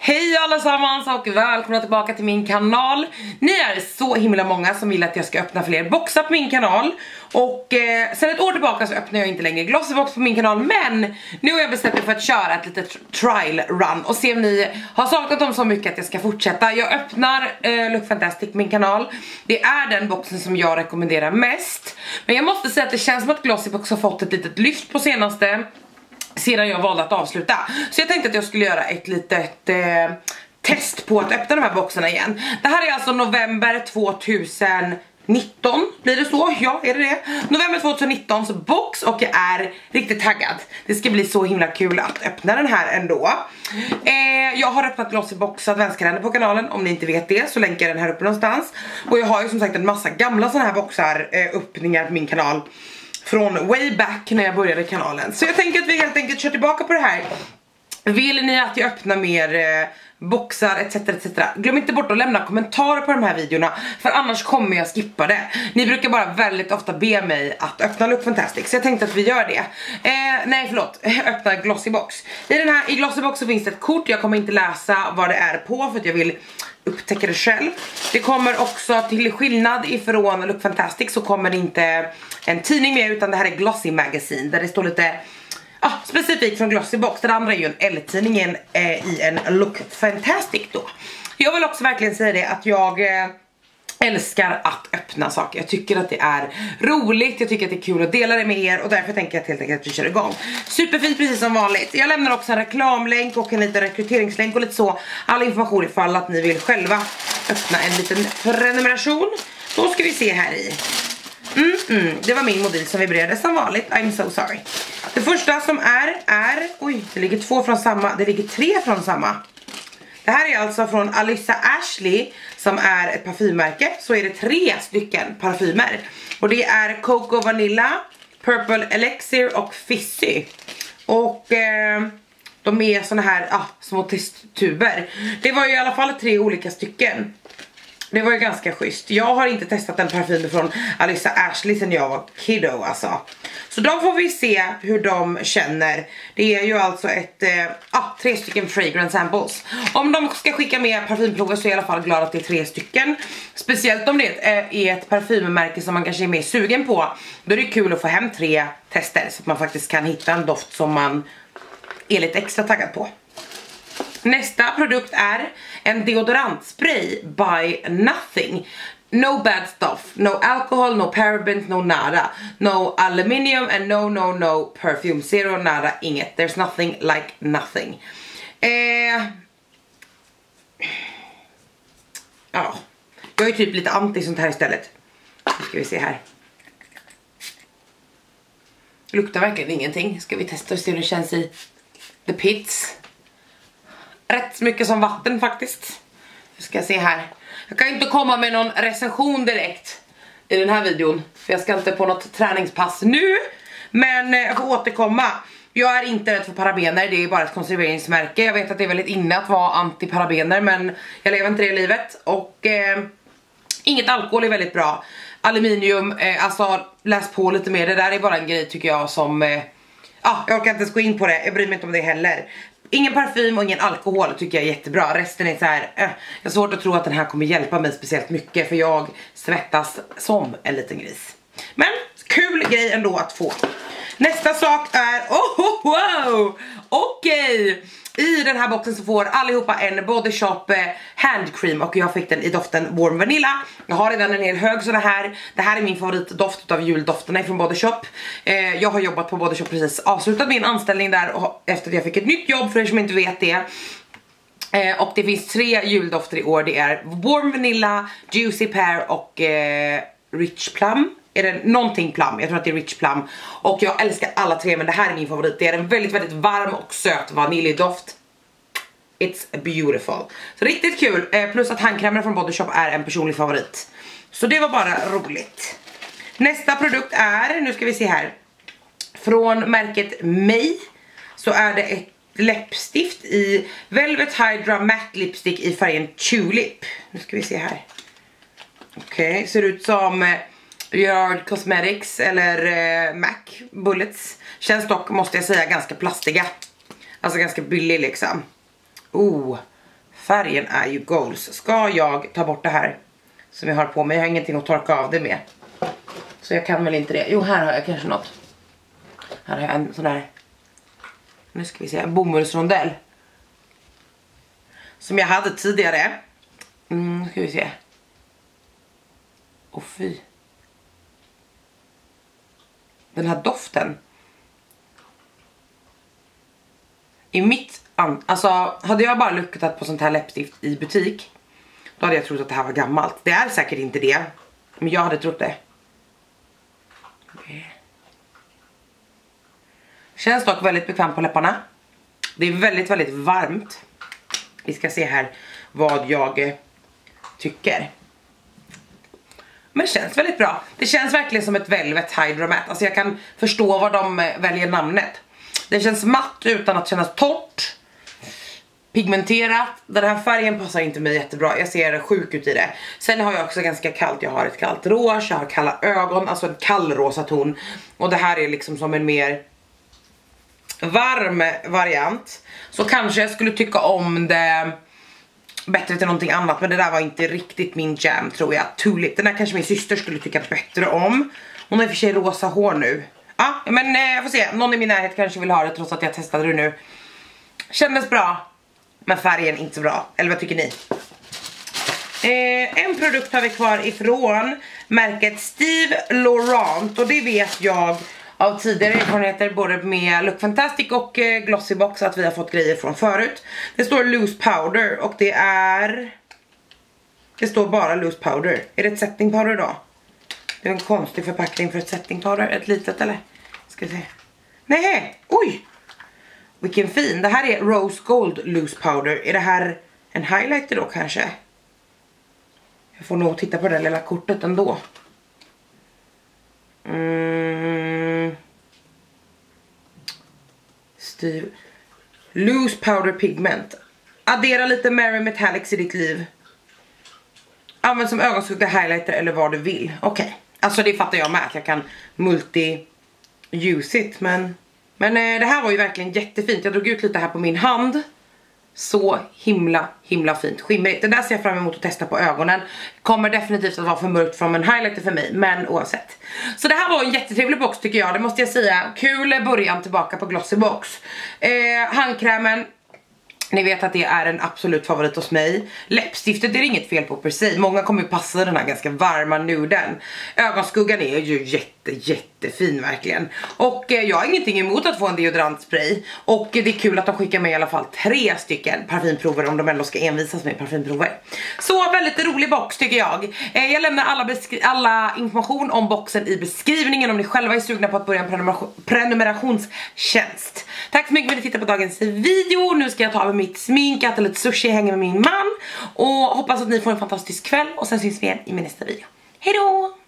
Hej allesammans och välkomna tillbaka till min kanal. Ni är så himla många som vill att jag ska öppna fler boxar på min kanal. Och sen ett år tillbaka så öppnar jag inte längre Glossybox på min kanal. Men nu har jag bestämt mig för att köra ett litet trial run och se om ni har saknat dem så mycket att jag ska fortsätta. Jag öppnar Look Fantastic på min kanal. Det är den boxen som jag rekommenderar mest. Men jag måste säga att det känns som att Glossybox har fått ett litet lyft på senaste sedan jag valde att avsluta. Så jag tänkte att jag skulle göra ett litet test på att öppna de här boxarna igen. Det här är alltså november 2019. Blir det så? Ja, är det? November 2019 så box och jag är riktigt taggad. Det ska bli så himla kul att öppna den här ändå. Jag har öppnat Glossybox adventskalender på kanalen. Om ni inte vet det så länkar jag den här uppe någonstans. Och jag har ju som sagt en massa gamla såna här boxar öppningar på min kanal från way back när jag började kanalen. Så jag tänker att vi helt enkelt kör tillbaka på det här. Vill ni att jag öppnar mer boxar etc. Glöm inte bort att lämna kommentarer på de här videorna, för annars kommer jag skippa det. Ni brukar bara väldigt ofta be mig att öppna Look Fantastic, så jag tänkte att vi gör det. Nej förlåt, öppna Glossybox. I Glossybox så finns det ett kort. Jag kommer inte läsa vad det är på för att jag vill upptäcka det själv. Det kommer också, till skillnad ifrån Look Fantastic, så kommer det inte en tidning med, utan det här är Glossy Magazine där det står lite specifikt från Glossybox. Den andra är ju en L-tidning i en Look Fantastic då. Jag vill också verkligen säga det att jag älskar att öppna saker. Jag tycker att det är roligt, jag tycker att det är kul att dela det med er, och därför tänker jag helt enkelt att vi kör igång. Superfint precis som vanligt. Jag lämnar också en reklamlänk och en liten rekryteringslänk och lite så. All information ifall att ni vill själva öppna en liten prenumeration. Då ska vi se här i. Det var min modell som vibrerade som vanligt. I'm so sorry. Det första som är oj, det ligger två från samma. Det ligger tre från samma. Det här är alltså från Alyssa Ashley, som är ett parfymmärke. Så är det 3 stycken parfymer. Och det är Coco Vanilla, Purple Elixir och Fizzy. Och de är såna här små testtuber. Det var ju i alla fall 3 olika stycken. Det var ju ganska schysst. Jag har inte testat en parfym från Alyssa Ashley sen jag var kiddo alltså. Så då får vi se hur de känner. Det är ju alltså 3 stycken fragrance samples. Om de ska skicka med parfymprover så är jag i alla fall glad att det är 3 stycken. Speciellt om det är ett parfymmärke som man kanske är mer sugen på. Då är det kul att få hem 3 tester så att man faktiskt kan hitta en doft som man är lite extra taggad på. Nästa produkt är en deodorantspray by Nothing. No bad stuff, no alcohol, no parabens, no nada. No aluminium and no perfume. Zero, nada, inget. There's nothing like nothing. Ja, jag är typ lite anti sånt här istället. Nu ska vi se här. Luktar verkligen ingenting. Ska vi testa och se hur det känns i the pits. Rätt mycket som vatten faktiskt. Nu ska jag se här. Jag kan inte komma med någon recension direkt i den här videon, för jag ska inte på något träningspass nu. Men jag får återkomma. Jag är inte rädd för parabener, det är bara ett konserveringsmärke. Jag vet att det är väldigt inne att vara anti-parabener, men jag lever inte det livet. Och inget alkohol är väldigt bra. Aluminium, alltså läs på lite mer. Det där är bara en grej tycker jag som jag orkar inte ens gå in på det. Jag bryr mig inte om det heller. Ingen parfym och ingen alkohol tycker jag är jättebra. Resten är så här, jag har svårt att tro att den här kommer hjälpa mig speciellt mycket, för jag svettas som en liten gris. Men kul grej ändå att få. Nästa sak är, wow, okej. I den här boxen så får allihopa en Body Shop handcream, och jag fick den i doften Warm Vanilla. Jag har redan en hel hög sådana här. Det här är min favoritdoft av juldofterna från Body Shop. Jag har jobbat på Body Shop precis, avslutat min anställning där efter att jag fick ett nytt jobb, för er som inte vet det. Och det finns 3 juldofter i år. Det är Warm Vanilla, Juicy Pear och Rich Plum. Är det någonting plum? Jag tror att det är Rich Plum. Och jag älskar alla 3, men det här är min favorit. Det är en väldigt, väldigt varm och söt vaniljdoft. It's beautiful. Så riktigt kul. Plus att handkrämen från Body Shop är en personlig favorit. Så det var bara roligt. Nästa produkt är, nu ska vi se här, från märket May. Så är det ett läppstift i Velvet Hydra Matte Lipstick i färgen Tulip. Nu ska vi se här. Okej, ser ut som Yard Cosmetics eller MAC Bullets. Känns dock, måste jag säga, ganska plastiga. Alltså ganska billig liksom. färgen är ju goals. Ska jag ta bort det här som jag har på mig? Jag har ingenting att torka av det med. Så jag kan väl inte det. Jo, här har jag kanske något. Här har jag en sån där, nu ska vi se, en bomullsrondell. Som jag hade tidigare. Ska vi se. Åh fy. Den här doften. I mitt, alltså hade jag bara luktat på sånt här läppstift i butik, då hade jag trott att det här var gammalt. Det är säkert inte det, men jag hade trott det. Känns dock väldigt bekvämt på läpparna. Det är väldigt, väldigt varmt. Vi ska se här vad jag tycker. Men det känns väldigt bra. Det känns verkligen som ett Velvet Hydro Matte. Alltså jag kan förstå vad de väljer namnet. Det känns matt utan att kännas torrt. Pigmenterat. Den här färgen passar inte mig jättebra. Jag ser sjuk ut i det. Sen har jag också ganska kallt. Jag har ett kallt rouge. Jag har kalla ögon. Alltså en kall rosa ton. Och det här är liksom som en mer varm variant. Så kanske jag skulle tycka om det bättre till någonting annat. Men det där var inte riktigt min jam, tror jag. Tulip. Den där kanske min syster skulle tycka bättre om. Hon har i och för sig rosa hår nu. Ja, men jag får se. Någon i min närhet kanske vill ha det, trots att jag testade det nu. Kändes bra. Men färgen inte så bra. Eller vad tycker ni? En produkt har vi kvar ifrån märket Steve Laurent. Och det vet jag av tidigare erfarenheter både med Look Fantastic och Glossybox att vi har fått grejer från förut. Det står loose powder och det är... Det står bara loose powder. Är det ett setting powder då? Det är en konstig förpackning för ett setting powder. Ett litet eller? Ska vi se. Nej, oj! Vilken fin. Det här är Rose Gold loose powder. Är det här en highlighter då kanske? Jag får nog titta på det lilla kortet ändå. Steve. Loose powder pigment. Addera lite Mary Metallics i ditt liv. Använd som ögonskugga, highlighter eller vad du vill. Okej. Alltså det fattar jag med att jag kan multi-use it. Men det här var ju verkligen jättefint. Jag drog ut lite här på min hand. Så himla fint skimrigt. Det där ser jag fram emot att testa på ögonen. Kommer definitivt att vara för mörkt från en highlighter för mig. Men oavsett. Så det här var en jättetrevlig box tycker jag. Det måste jag säga. Kul början tillbaka på Glossybox. Handkrämen. Ni vet att det är en absolut favorit hos mig. Läppstiftet är det inget fel på precis. Många kommer ju passa den här ganska varma nuden. Ögonskuggan är ju jättefin verkligen. Och jag har ingenting emot att få en deodorantspray. Och det är kul att de skickar med i alla fall 3 stycken parfymprover om de ändå ska envisas med parfymprover. Så väldigt rolig box tycker jag. Jag lämnar alla information om boxen i beskrivningen om ni själva är sugna på att börja en prenumerationstjänst. Tack så mycket för att ni tittade på dagens video. Nu ska jag ta över mitt smink, äta lite sushi, hänga med min man. Och hoppas att ni får en fantastisk kväll. Och sen syns vi igen i min nästa video. Hej då!